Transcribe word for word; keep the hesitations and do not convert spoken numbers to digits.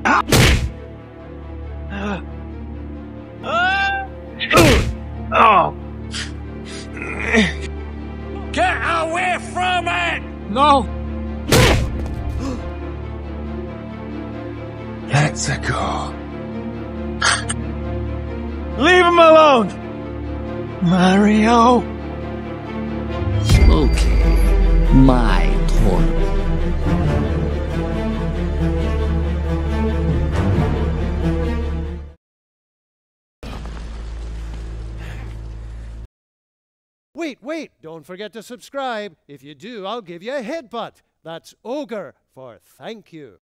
Oh! Get away from it! No! Let's go. Leave him alone! Mario! Okay, my turn. Wait, wait, don't forget to subscribe. If you do, I'll give you a headbutt. That's ogre for thank you.